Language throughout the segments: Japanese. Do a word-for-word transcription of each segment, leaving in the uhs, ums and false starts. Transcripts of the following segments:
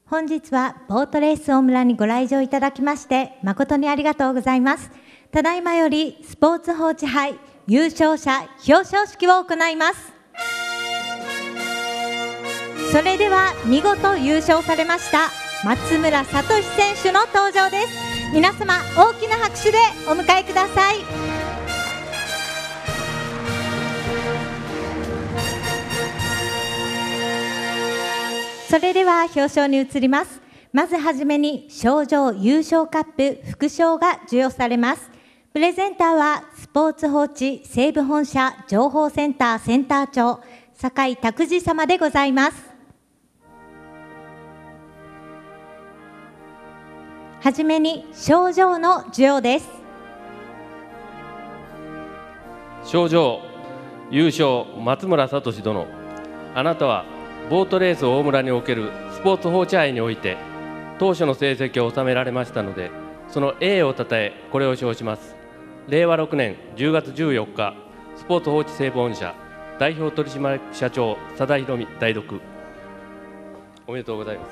本日はボートレース大村にご来場いただきまして誠にありがとうございます。ただいまよりスポーツ報知杯優勝者表彰式を行います。それでは見事優勝されました松村聡選手の登場です。皆様大きな拍手でお迎えください。それでは表彰に移ります。まずはじめに賞状優勝カップ副賞が授与されます。プレゼンターはスポーツ報知西部本社情報センターセンター長酒井拓司様でございます。はじめに賞状の授与です。 賞状優勝松村聡殿、あなたはボートレース大村におけるスポーツ報知杯において当初の成績を収められましたので、その栄誉をたたえこれを称します。れいわろくねんじゅうがつじゅうよっか、スポーツ報知西部本社代表取締役社長佐田博美代読。おめでとうございます。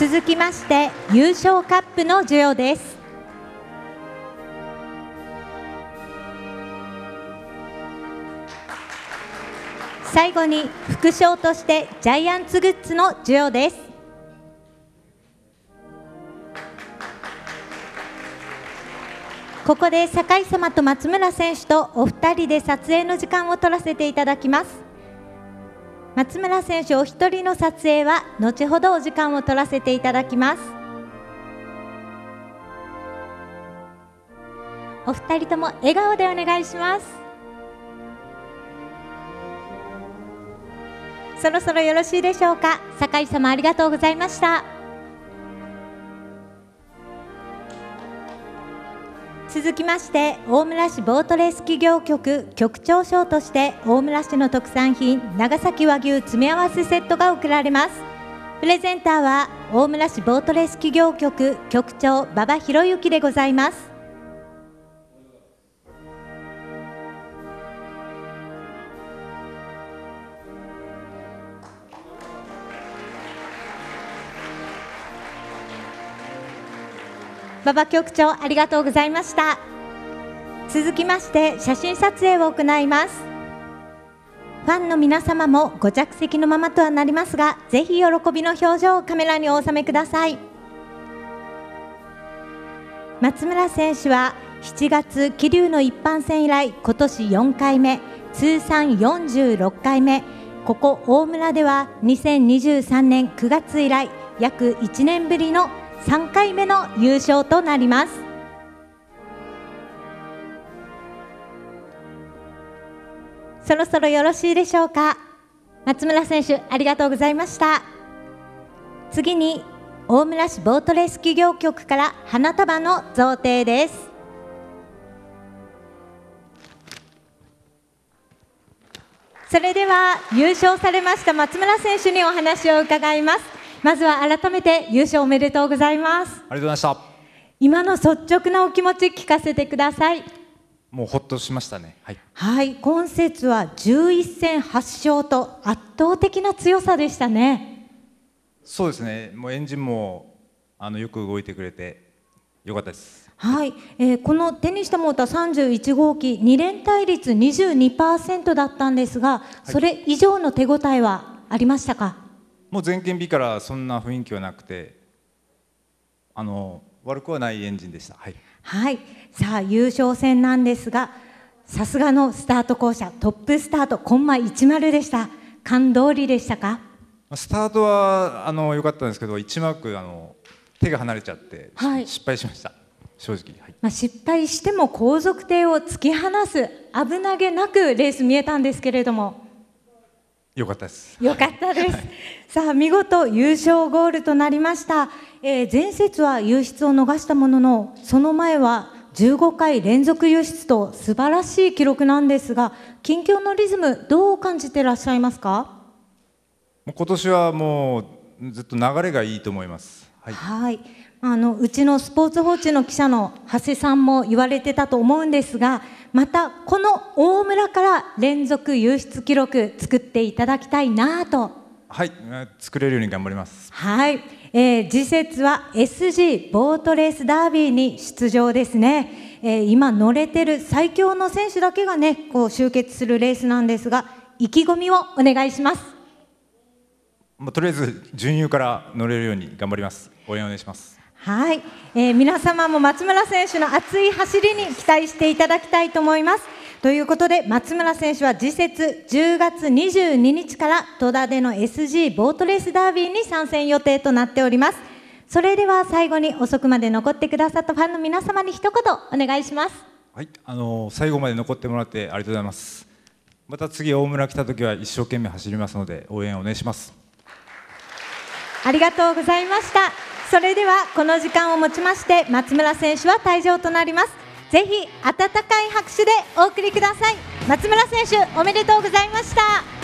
続きまして優勝カップの授与です。最後に副賞としてジャイアンツグッズの授与です。ここで酒井様と松村選手とお二人で撮影の時間を取らせていただきます。松村選手お一人の撮影は後ほどお時間を取らせていただきます。お二人とも笑顔でお願いします。そろそろよろしいでしょうか。酒井様ありがとうございました。続きまして大村市ボートレース企業局局長賞として大村市の特産品長崎和牛詰め合わせセットが贈られます。プレゼンターは大村市ボートレース企業局局長馬場博之でございます。馬場局長ありがとうございました。続きまして写真撮影を行います。ファンの皆様もご着席のままとはなりますが、ぜひ喜びの表情をカメラにお収めください。松村選手はしちがつ桐生の一般戦以来今年よんかいめ、通算よんじゅうろっかいめ、ここ大村ではにせんにじゅうさんねんくがつ以来約いちねんぶりのさんかいめの優勝となります。そろそろよろしいでしょうか。松村選手ありがとうございました。次に大村市ボートレース企業局から花束の贈呈です。それでは優勝されました松村選手にお話を伺います。まずは改めて優勝おめでとうございます。 ありがとうございました。 今の率直なお気持ち聞かせてください。 もうほっとしましたね。はい、 はい、今節はじゅういっせんはち勝と圧倒的な強さでしたね。 そうですね。もうエンジンもあのよく動いてくれてよかったです。 はい、えー、この手にしたモーターさんじゅういちごうきに連対率 にじゅうにパーセント だったんですが、それ以上の手応えはありましたか。 もう前件日からそんな雰囲気はなくて、あの悪くはないエンジンでした。はい、 はい、さあ優勝戦なんですが、さすがのスタート校舎トップスタートコンマじゅうでした。勘通りでしたか。 スタートはあの良かったんですけど、いちマークあの手が離れちゃって、はい、失敗しました正直。はい、まあ失敗しても後続艇を突き放す危なげなくレース見えたんですけれども。 よかったです。 よかったです。さあ見事優勝ゴールとなりました。えー、前節は優出を逃したものの、その前はじゅうごかい連続優出と素晴らしい記録なんですが、近況のリズムどう感じていらっしゃいますか。 今年はもうずっと流れがいいと思います。はい。はい、 あのうちのスポーツ報知の記者の長谷さんも言われてたと思うんですが、またこの大村から連続優出記録作っていただきたいなとはい、作れるように頑張ります。 はい、えー、次節は エスジー ボートレースダービーに出場ですね。えー、今乗れてる最強の選手だけがね、こう集結するレースなんですが、意気込みをお願いします。 まあ、とりあえず準優から乗れるように頑張ります。応援お願いします。 はい、えー、皆様も松村選手の熱い走りに期待していただきたいと思います。ということで、松村選手は次節じゅうがつにじゅうににちから戸田での エスジー ボートレースダービーに参戦予定となっております。それでは最後に遅くまで残ってくださったファンの皆様に一言お願いします。 はい、あの最後まで残ってもらってありがとうございます。また次大村来た時は一生懸命走りますので応援お願いします。 ありがとうございました。それではこの時間をもちまして松村選手は退場となります。ぜひ温かい拍手でお送りください。松村選手おめでとうございました。